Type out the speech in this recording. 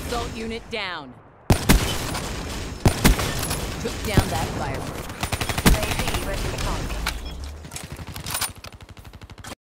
Assault unit down. Took down that firebird. UAV ready to